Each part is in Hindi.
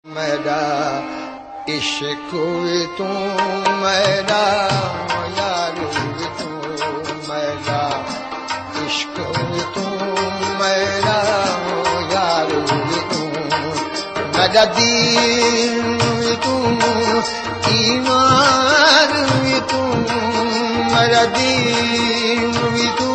मेरा इश्क तू मेरा यार तू मेरा इश्क तू मेरा यार तू मेरा दीन तू ईमान तू मेरा दीन तू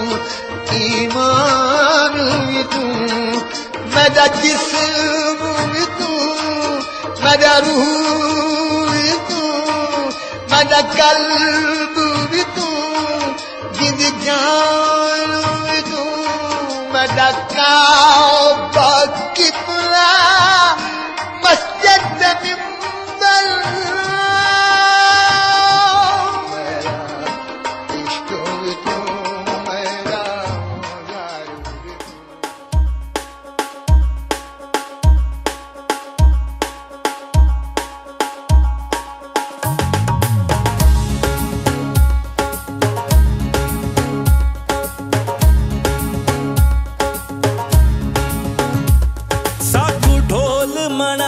ईमान तू मेरा जिस्म तू मेरा रूह तू मेरा कल्ब भी तू जिंदगान भी तू मेरा काबा किबला मस्जिद मिंबर मेरा इश्क भी तू मेरा यार भी तू। साकू ढोल मना